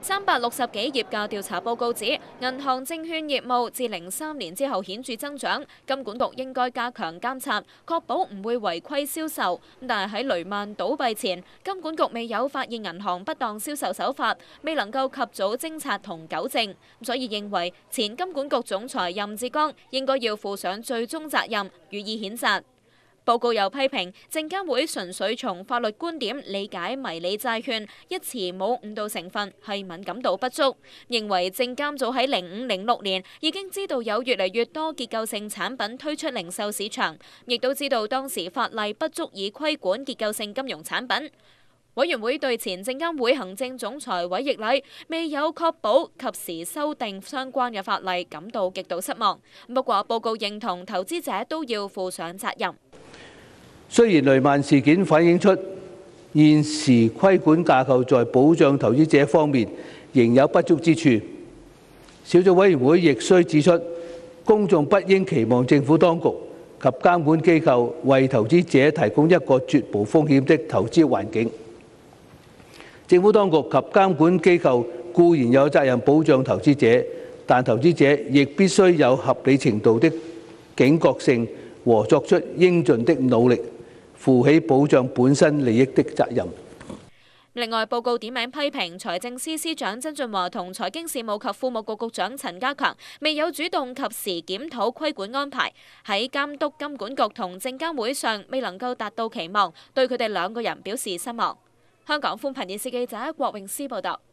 360幾頁嘅調查報告指，銀行證券業務自03年之後顯著增長，金管局應該加強監察，確保唔會違規銷售。但係喺雷曼倒閉前，金管局未有發現銀行不當銷售手法，未能夠及早偵察同糾正，所以認為前金管局總裁任志剛應該要負上最終責任，予以譴責。報告又批評證監會純粹從法律觀點理解迷你債券一詞冇誤導成分，係敏感度不足。認為證監早喺05-06年已經知道有越嚟越多結構性產品推出零售市場，亦都知道當時法例不足以規管結構性金融產品。委員會對前證監會行政總裁韋奕禮未有確保及時修訂相關嘅法例感到極度失望。不過報告認同投資者都要負上責任。 雖然雷曼事件反映出現時規管架構在保障投資者方面仍有不足之處，小組委員會亦須指出，公眾不應期望政府當局及監管機構為投資者提供一個絕無風險的投資環境。政府當局及監管機構固然有責任保障投資者，但投資者亦必須有合理程度的警覺性和作出應盡的努力，負起保障本身利益的責任。 另外，報告點名批評財政司司長曾俊華同財經事務及庫務局局長陳家強未有主動及時檢討規管安排，喺監督金管局同證監會上未能夠達到期望，對佢哋兩個人表示失望。香港寬頻電視記者郭詠詩報道。